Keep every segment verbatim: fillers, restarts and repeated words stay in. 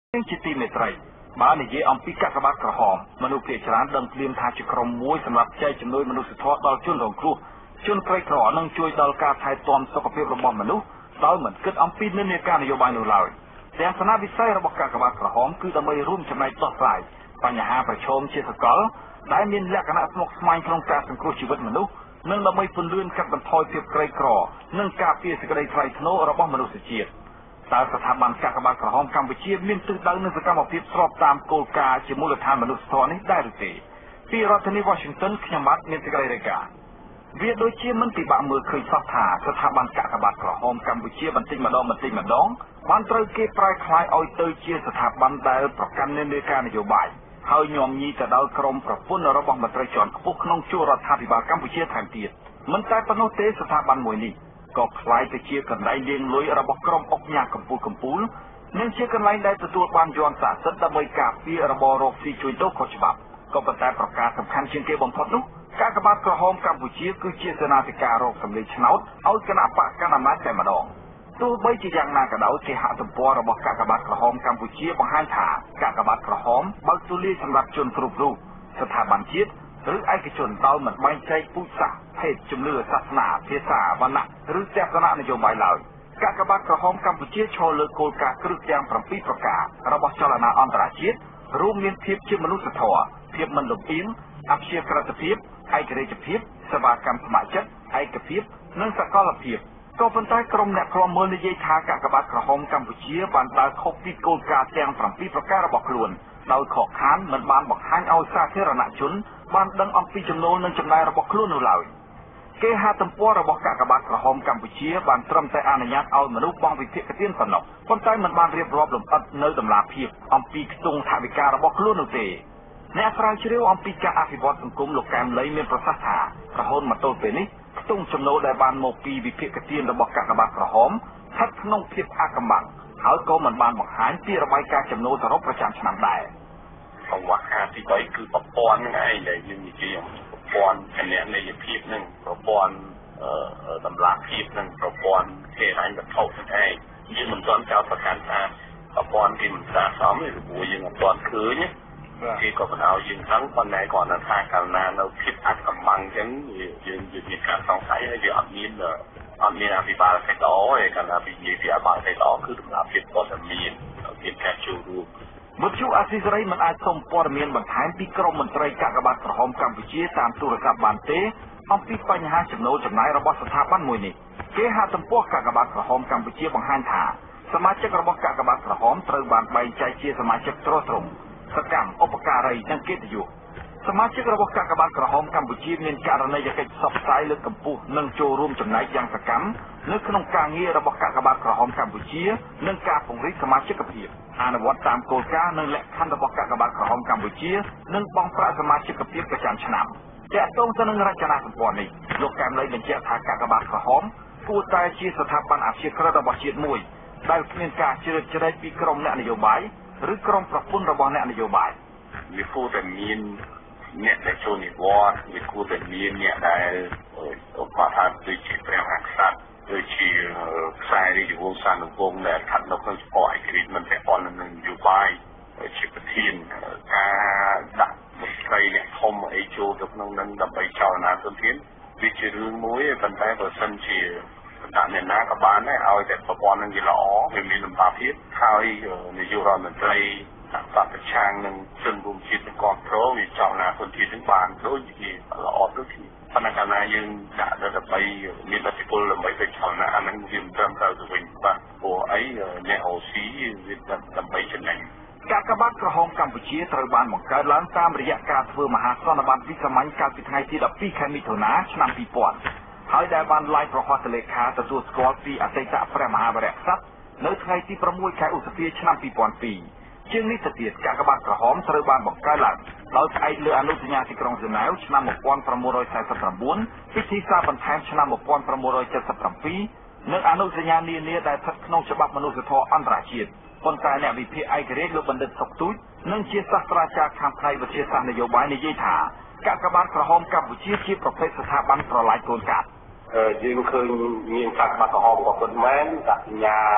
ជាទីមេត្រីបាននិយាយអំពីកាកបាទក្រហមមនុស្សភាគច្រើនដឹងភ្លាមថាជាក្រុមមួយសម្រាប់ចែកជំនួយមនុស្សធម៌ដល់ជនរងគ្រោះជនក្រីក្រនិងជួយដល់ការថែទាំសុខភាពរបស់មនុស្សដោយមិនគិតអំពីនិន្នាការនយោបាយនោះឡើយទាំងសនាវិស័យរបស់កាកបាទក្រហមគឺដើម្បីរួមចំណែកដោះស្រាយបញ្ហាប្រឈមជាសកលដែលមានលក្ខណៈស្មុគស្មាញក្នុងការសង្គ្រោះជីវិតមនុស្សនិងដើម្បីពន្លឿនកាត់បន្ថយភាពក្រីក្រនិងការពារសេចក្តីថ្លៃថ្នូររបស់មនុស្សជាតិតើស្ថាប័នកាកបាទក្រហមកម្ពុជាមានទិសដៅនិងសកម្មភាពស្របតាមគោលការណ៍ជាមូលដ្ឋានមនុស្សធម៌នេះដែរឬទេពីរដ្ឋធានី Washington ខ្ញុំបាទមានសេចក្តីរាយការណ៍វាដូចជាមិនពិបាកមើលឃើញសោះថាស្ថាប័នកាកបាទក្រហមកម្ពុជាបន្តិចម្ដងបន្តិចម្ដងបានត្រូវគេប្រែក្លាយឲ្យទៅជាស្ថាប័នដែលប្រកាន់និន្នាការនយោបាយហើយញោមញីទៅដល់ក្រមប្រពន្ធរបស់មន្ត្រីជាន់ខ្ពស់ក្នុងជួររដ្ឋាភិបាលកម្ពុជាថែមទៀតមិនតែប៉ុណ្ណោះទេស្ថាប័នមួយនេះក៏คล้ายទៅជាកន្លែងលាងលុយរបស់ក្រុមអុកញ៉ាកម្ពុជាកម្ពុជានិងជាកន្លែងដែលទទួលបានយន្តសាស្ត្រដើម្បីការពាររបបរកស៊ីជួញដូរខុសច្បាប់ក៏ប៉ុន្តែប្រការសំខាន់ជាងគេបំផុតនោះកាកបាទក្រហមកម្ពុជាគឺជាសេនាធិការរកសម្លេងឆ្នោតឲ្យគណៈបកកណ្ដាលអំណាចតែម្ដងទោះបីជាយ៉ាងណាក៏ដោយគេហទំព័ររបស់កាកបាទក្រហមកម្ពុជាបង្ហាញថាកាកបាទក្រហមបើកទូលាយសម្រាប់ជនគ្រប់រូបស្ថាប័នជាតិឬឯកជនដោយមិនបែងចែកពូជសាសន៍ភេទជំនឿសាសនាភាសាវណ្ណៈឬទស្សនៈនយោបាយឡើយកាកបាទក្រហមកម្ពុជាឈរលើគោលការណ៍គ្រឹះទាំងប្រាំពីរប្រការរបស់ចលនាអន្តរជាតិរួមមានភាពជាមនុស្សធម៌ភាពមិនលំអៀងអព្យាក្រឹតភាពឯករាជ្យភាពសេវាកម្មស្ម័គ្រចិត្តឯកភាពនិងសកលភាពក៏ប៉ុន្តែក្រុមអ្នកខ្លាំមើលនិយាយថាកាកបាទក្រហមកម្ពុជាបានដើរខុសពីគោលការណ៍ទាំងប្រាំពីរប្រការរបស់ខ្លួនដោយខកខានមិនបានបង្ហាញឲ្យសាធារណជនបានដឹងអំពីចំណូលនិងចំណាយរបស់ខ្លួននោះឡើយគេហទំព័ររបស់កាកបាទក្រហមកម្ពុជាបានត្រឹមតែអនុញ្ញាតឲ្យមនុស្សបង់វិភាគទានប៉ុណ្ណោះប៉ុន្តែមិនបានរៀបរាប់លម្អិតនៅតម្លាភាពអំពីខ្ទង់ថវិការបស់ខ្លួននោះទេអ្នកស្រាវជ្រាវអំពីការអភិវឌ្ឍសង្គមលោកកែមលីមានប្រសាសន៍ថារហូតមកទល់ពេលនេះខ្ទង់ចំណូលដែលបានមកពីវិភាគទានរបស់កាកបាទក្រហមស្ថិតក្នុងភាពអាកំបាំងហើយក៏មិនបានបង្ហាញពីរបាយការណ៍ចំណូលសរុបប្រចាំឆ្នាំដែរកង្វះខាតទីបីគឺប្រព័ន្ធហ្នឹងឯងដែលយើងនិយាយអំពីប្រព័ន្ធគណនេយ្យភាពហ្នឹងប្រព័ន្ធតម្លាភាពហ្នឹងប្រព័ន្ធហេរញ្ញវត្ថុហ្នឹងឯងយើងមិនទាន់ចោទប្រកាន់ថាប្រព័ន្ធគេមិនស្អាតសមទេព្រោះយើងមិនទាន់ឃើញគេក៏បណ្ដោយយើងហ្នឹងប៉ុន្តែគាត់នៅថាកាលណានៅភាពអាត់កំបាំងអញ្ចឹងយើងយើងមានការសង្ស័យហើយវាអត់មានអត់មានអភិបាលកិច្ចល្អទេកាលណាពីនិយាយពីអភិបាលកិច្ចល្អគឺតម្លាភាពគាត់តែមានមានការចូលរួមមជ្ឈអាស៊ីសេរីមិនអាចសុំព័ត៌មានបន្ថែមពីក្រមមន្ត្រីកាកបាទក្រហមកម្ពុជាតាមទូរស័ព្ទបានទេអំពីបញ្ហាចំណូលចំណាយរបស់ស្ថាប័នមួយនេះគេហទំព័រកាកបាទក្រហមកម្ពុជាបង្ហាញថាសមាជិករបស់កាកបាទក្រហមត្រូវបានបែងចែកជាសមាជិកត្រួតត្រងសកម្មឧបការីនិងកិត្តិយសសមាជិករបស់កាកបាទក្រហមកម្ពុជាមានករណីយកិច្ចផ្សព្វផ្សាយលើកកម្ពស់និងចូលរួមចំណែកយ៉ាងសកម្មនៅក្នុងការងាររបស់កាកបាទក្រហមកម្ពុជានិងការពង្រីកសមាជិកភាពអនុវត្តតាមគោលការណ៍និងលក្ខខណ្ឌរបស់កាកបាទក្រហមកម្ពុជានិងបង់ប្រាក់សមាជិកភាពប្រចាំឆ្នាំទាក់ទងទៅនឹងរចនាសម្ព័ន្ធនេះលោកកែមលីបញ្ជាក់ថាកាកបាទក្រហមគួរតែជាស្ថាប័នអព្យាក្រឹតរបស់ជាតិមួយដែលគ្មានការជ្រៀតជ្រែកពីក្រមអ្នកនយោបាយឬក្រមប្រពន្ធរបស់អ្នកនយោបាយវាគួរតែមានអ្នកដែលចូលនិវត្តន៍វាគួរតែមានអ្នកដែលគាត់ថាដូចជាព្រះមហាក្សត្រដូចជាខ្សែរាជវង្សានុវង្សដែលស្ថិតនៅក្នុងស្ពតឯករាជ្យមិនពាក់ព័ន្ធនឹងនយោបាយជាប្រធានការដាក់មន្ត្រីអ្នកធំអីចូលទៅក្នុងនឹងដើម្បីចលនាទុនធានវាជារឿងមួយប៉ុន្តែបើសិនជាដាក់អ្នកណាក៏បានដែរឲ្យតែប្រព័ន្ធនឹងវាល្អវាមានលំបាកភាពហើយនាយករដ្ឋមន្ត្រីដាក់បប្រឆាំងនឹងជនរួមជាតិនឹងគ្រប់គ្រងវាចលនាទុនធាននឹងបានដូចជាល្អដូចគ្នាប៉ុន្តែកាលណាយើងដាក់ដើម្បីមានប្រតិពលដើម្បីទៅចលនាអានឹងវាមិនត្រឹមត្រូវទៅវិញបាទព្រោះអីអ្នកអូស៊ីវាដើម្បីចំណេញកាកបាទក្រហមកម្ពុជាត្រូវបានបង្កើតឡើងតាមរយៈការធ្វើមហាសន្និបាតវិសាមញ្ញកាលពីថ្ងៃទីដប់ពីរខែមិថុនាឆ្នាំពីរពាន់ហើយដែលបានឡាយប្រកាសលេខាទទួលស្គាល់ពីអតីតព្រះមហាវីរក្សត្រនៅថ្ងៃទីប្រាំមួយខែឧសភាឆ្នាំពីរពាន់ពីរជាងនេះទៅទៀតកាកបាទក្រហមត្រូវបានបង្កើតឡើងដោយផ្អែកលើអនុសញ្ញាទីក្រុងហ្សឺណែវឆ្នាំmột nghìn sáu trăm bốn mươi chínពិធីសារបន្ថែមឆ្នាំmột nghìn chín trăm bảy mươi bảyនិងអនុសញ្ញានានាដែលស្ថិតក្នុងច្បាប់មនុស្សធម៌អន្តរជាតិប៉ុន្តែអ្នកវិភាគឯករាជ្យលោកបណ្ឌិតសុកទូចនិងជាសាស្ត្រាចារ្យខាងផ្នែកវិទ្យាសាស្ត្រនយោបាយនិយាយថាកាកបាទក្រហមកម្ពុជាជាប្រភេទស្ថាប័នប្រឡាយកូនកាត់យើងឃើញមានកាកបាទក្រហមក៏ពិតមែនដាក់សញ្ញា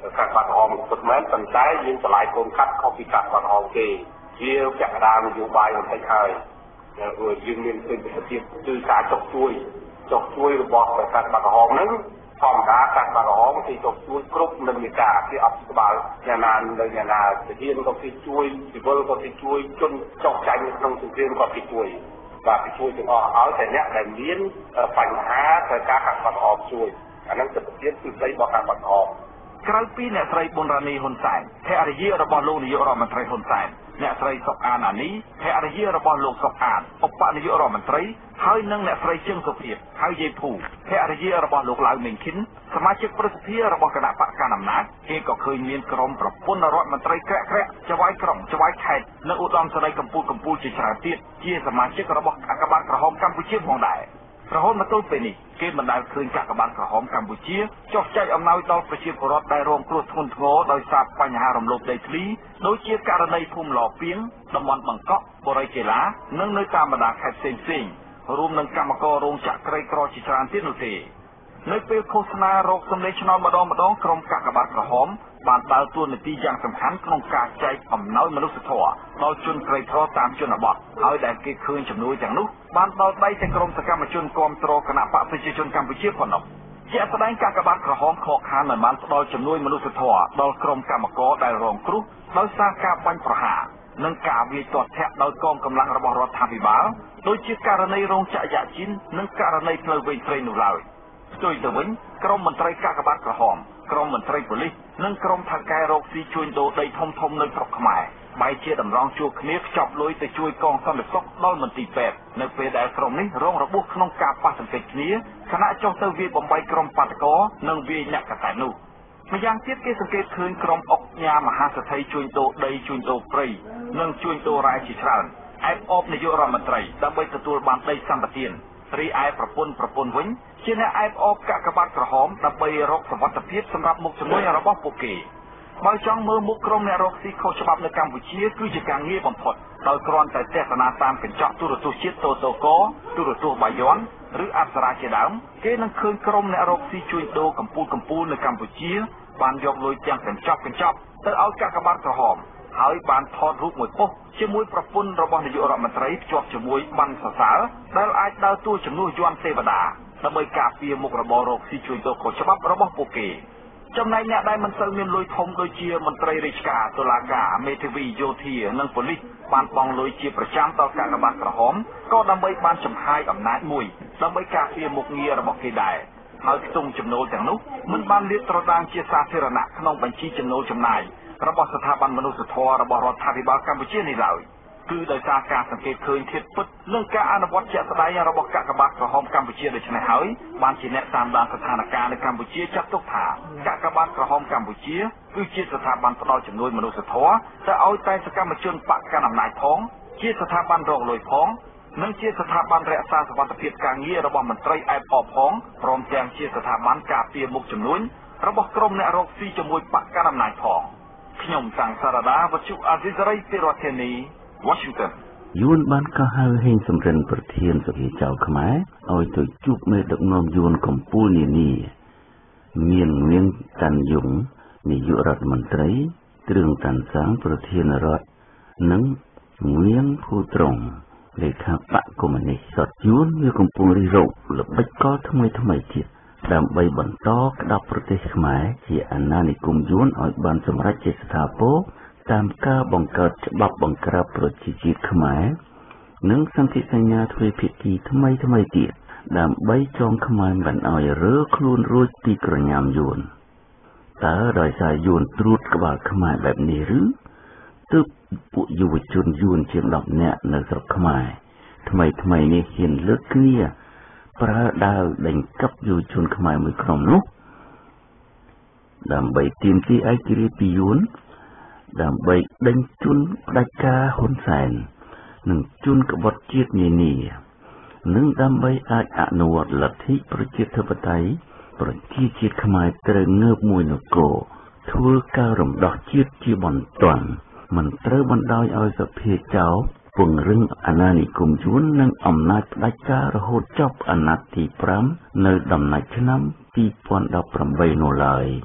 các bạn hòm một mét tầm trái nhưng trở lại cùng cắt không bị các bạn hòm kì chia chặt đàn dùng bài một thành thời rồi dương miền từ từ từ cả chọc chuối chọc chuối rồi bỏ vào các bạn hòm nứng phòng đá các bạn hòm thì chọc chuối cướp nâng người cả thì ấp các bạn nhà nàn đời nhà nà thì thiên có cái chuối thì vơ có cái chuối chân chọc chanh trong thực thiên có cái chuối và cái chuối thì họ áo thể nhẹ để miến phành há thời các bạn hòm chuốiอันนั้นจะเป็นที่สุดในบอกการบังคับกลายปีเนตรบุญรานีฮุนไซน์แค่อริยระบอบโลกนิยมรัฐมนตรีฮุนไซน์เนตรสกอานอันนี้แค่อริยระบอบโลกสกอานอุปนิยมรัฐมนตรีให้นั่งเนตรเชิงสุพีให้เยพูแค่อริยระบอบโลกลายหนึ่งชิ้นสมาชิกประสิทธิระบอบคณะปะการอำนาจเองก็เคยมีกรมปรับปรุงรัฐมนตรีแกะแกะจะไว้กรมจะไว้แขกในอุดมสลายกัมพูกัมพูจีชาติที่สมาชิกระบอบอักบาลกระหอบกัมพูชีมองได้กระหอบมาต้นเป็นนี่เกมบรรดาคืนจากกบาลกระหอบกัมพูชีจอกใจอำนาจต่อประชาชนรถได้รวมกลุ่มทุนโง่โดยสาบปัญหารำลบได้ทลีโดยเชี่ยการในภูมิหล่อเพียงตำบลบังเกาะบริเกล้าเนื่องในการบรรดาแขกเซ็งซิงรวมในกรรมกรโรงจักรไกรกรอจิตรานที่นุเทในเปลโฆษณาโรคสมเด็จชนอนมาดองมาดองกรมกากบาลกระหอมบานดาวตัวในที่ยังสำคัญของการใจอ่ำน้อยมนุษย์ถั่วเราจนไกรทอตามจนอบดเอาแต่เกี่ยคืนจำนวนอย่างนู้บานดาวได้จากกรมสกัมชนกรมตรคณะปะประชาชนกัมพูชีพนบเจ้าแสดงกากบาลกระหอมขอคานเหมือนบานดาวจำนวนมนุษย์ถั่วดาวกรมกรรมกรได้รองครุดาวสร้างการบันประหารนังกาวีตัวแทบดาวกองกำลังระบอบรัฐบาลโดยจิตการในโรงจักรยานจินนังการในเพลย์เวทเทรนุลาโดยตัววิ่งกรมมนตรีกากบาลกระหอมกรมมนตรีผลิตนั่งกรมทางการโรคซีช่วยโดได้ทมทมในปลอกขมายใบเชี่ยดำรองจูเนียจับลุยแต่ช่วยกองสำเร็จซอกด้อยมันตีแปดในเฟดกรมนี้ร้องระบุขนมกาปาสังเกตนี้คณะเจ้าเตอร์วีบอมใบกรมปาตกอนังวีนักกระต่ายนูมายังเทียบเกสังเกตคืนกรมอกยามหาสถัยช่วยโดได้ช่วยโดปรีนั่งช่วยโดรายชิตรันไอออบนายกรัฐมนตรีดับใบตะตัวบานได้สัมปตินรีไอประปนประปนวิ่งเช่นไอออบกะกบาลกระหอมดับใบรกสวัสดิภพสำหรับมุกจำนวนระบบโปเกบางจังเมื่อมุกกรมในรกซีเขาฉบับในกัมพูชีคือจะการเงียบบ่มพดโดยกรอนแต่เจตนาตามเป็นเจาะตุรตุชิตโตโตโกตุรตุบายอนหรืออัศราเจดามเกนังคืนกรมในรกซีช่วยโดกัมพูกัมพูในกัมพูชีบานยกลอยจังเป็นจอบเป็นจอบแต่เอากะกบาลกระหอมหายบานทอดรูปมวยปุ๊บเชื่อมวยประปุ่นระบอบนายกรัฐมนตรีจบเชื่อมวยบันสสารได้อาจดาวตัวจำนวนยวนเทวดาดำเนินการเปียมุกระบอบโรคซีช่วยตัวคนฉบับระบอบโปเกจำนายเนี่ยได้มันเติมเงินลอยทมโดยเชียมนตรีราชการตุลากาเมทวีโยธีนังผลิตบานปองลอยเชียประจำต่อการกบาลกระหอมก็ดำเนินบานจำหายอำนาจมวยดำเนินการเปียมุกเงียระบบเกได้หายตรงจำนวนจากนู้มันบานเลี้ยตระดางเชียสาเทระนะขนมบัญชีจำนวนจำนายระบบสถาบันมนุษยธรรมระบบรัฐบาลกัมพูชีนี่เลยคือโดยการการสังเกตคืนเทียบปุ๊บเรื่องการอนุวัตเจตสดายระบบกากบาลกระหอมกัมพูชีโดยชนะหายบางทีแนะตามด้านสถานการณ์ในกัมพูชีจับตุกถากากบาลกระหอมกัมพูชีคือเจตสถาบันตลอดจำนวนมนุษยธรรมจะเอาใจสกัมชนปะการนำนายท้องเจตสถาบันรองลอยท้องนั่งเจตสถาบันรักษาสวัสดิภาพการเงียระบบมันไตรไอปอบท้องพร้อมแจงเจตสถาบันกาเปียมุกจำนวนระบบกรมในโรคซีจมูกปะการนำนายท้องขยมสังสารดาวัชุอาซิซไรเปรตเทนีวอชิงตันยวนบ้านก็หาเฮงสำเร็จประเทศสภีเจ้าขมายเอาตัวจุกเมตกนอมยวนของปูนี่นี่เมียนเมียนกันยุงมียุรัฐมนตรีเรื่องการสร้างประเทศรัฐนังเมียนผู้ตรงเลขาปะกรมนิสดยวนมีของปูริโรหรือไม่ก็ทำไมทำไมเจียดำใบบรรทอกดับประเทศขมายที่อันนานิกุมยวนอ่อยบานสมรัชเจสถาโปตามการบังเกิดฉบับบังกราบประจิจิตขมายนังสังเกตสัญญาทวีพิธีทำไมทำไมเดียดำใบจองขมายบันอ่อยเรือคลูนรูดปีกระยำยวนแต่โดยสายยวนตรูดกบาขมายแบบนี้หรือตึบปุยยุชนยวนเชียงดอกเนี่ยในสระขมายทำไมทำไมนี่เห็นเลือกเนี่ยประดาวเด่งกับยุชนขมายมือกรมนุกดำใบทีมที่ไอกิริปิยุนดำใบเด่งจุนได้กาหุนแสนหนึ่งจุนกบฏจีดนี่นี่หนึ่งดำใบอาจอนุวัตลัทธิประจิตเทปไตประจิตจีดขมายเตรงเงือบมวยนโกทั่วการมดอกจีดจีบอนตวนมันเตรบันดอยเอาสเพียเจ้าปุ่งเรื่องอนานิกุมชวนนั่งอำนาจได้การโหดจบอนาติพรำในดำนักชนำปีปอนดับพรำใบโนลาย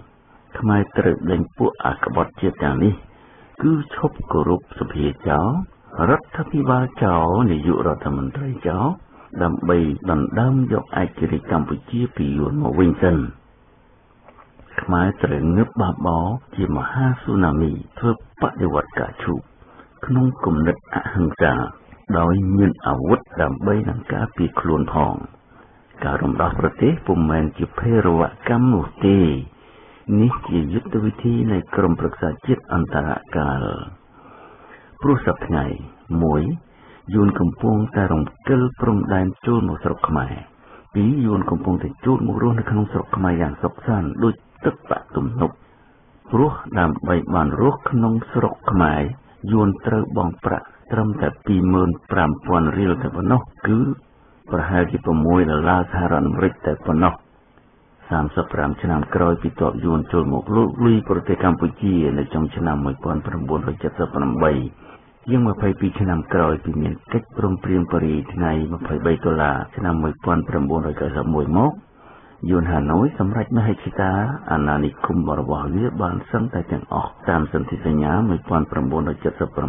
ខ្មែរត្រូវដេញពួកអក្បត់ជាតិទាំងនេះគឺឈប់គោរពសភាចោលរដ្ឋាភិបាលចោលនាយករដ្ឋមន្ត្រីចោលដើម្បីដណ្ដើមយកឯករាជ្យកម្ពុជាពីយួនមកវិញសិនខ្មែរត្រូវងើបបះបោជាមហាស៊ូណាមីធ្វើបដិវត្តការឈូកក្នុងគំនិតអហិង្សាដោយមានអាវុធដើម្បីនឹងការពារខ្លួនផងការរំដោះប្រទេសពុំមែនជាភេរវកម្មនោះទេនេះជាយុទ្ធវិធីនៃក្រមប្រឹក្សាជាតិអន្តរកាលព្រោះសប្តាហ៍ថ្ងៃមួយយួនកំពុងតែរំកិលព្រំដែនចូលមកស្រុកខ្មែរពីរយួនកំពុងតែជួលមករស់នៅក្នុងស្រុកខ្មែរយ៉ាងសុខសាន្តដូចទឹកបាក់ទំនប់ព្រោះដើម្បីបានរស់ក្នុងស្រុកខ្មែរយួនត្រូវបង់ប្រាក់ត្រឹមតែពីរម៉ឺនប្រាំពាន់រៀលតែប៉ុណ្ណោះគឺប្រហែលជា៦ដុល្លារសហរដ្ឋអាមេរិកតែប៉ុណ្ណោះសាមសិបប្រាំឆ្នាំក្រោយពីទ័ពយួនចូលមកលុកលុយប្រទេសកម្ពុជានៅចុងឆ្នាំ១៩៧៨ជាងម្ភៃពីរឆ្នាំក្រោយពីមានកិច្ចព្រមព្រៀងប៉ារីសថ្ងៃ២៣ដុល្លារឆ្នាំ១៩៩១មកយួនហាណូយសម្រេចមហិច្ឆតាអាណានិគមរបស់វាបានសឹងតែទាំងអស់តាមសន្ធិសញ្ញា១៩៧៩ ១៩៨២ ៨៣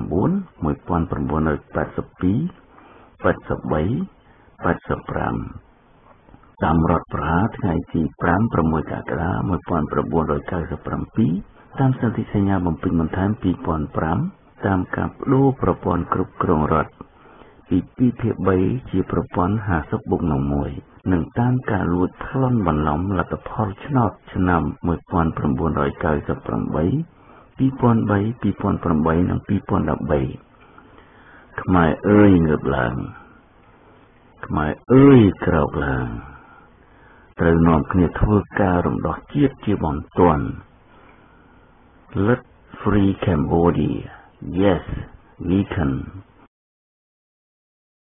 85តាមរដ្ឋប្រហារថ្ងៃទី៥ 6កក្កដា១៩៩៧តាមសន្ធិសញ្ញាបំពេញបន្ថែមពីរពាន់ប្រាំតាមការបដូរប្រព័ន្ធគ្រប់គ្រងរដ្ឋពីពីរភាគបីជាប្រព័ន្ធហាសិបបូកនឹងមួយនិងតាមការលួចប្លន់បន្លំលទ្ធផលឆ្នោតឆ្នាំ១៩៩៨ ២០០៣ ២០០៨ និង២០១៣ខ្មែរអើយងើបឡើងខ្មែរអើយក្រោកឡើងត្រូវនាំគ្នាធ្វើការរំដោះជាតិជាបន្ទាន់ Let's free Cambodia Yes we can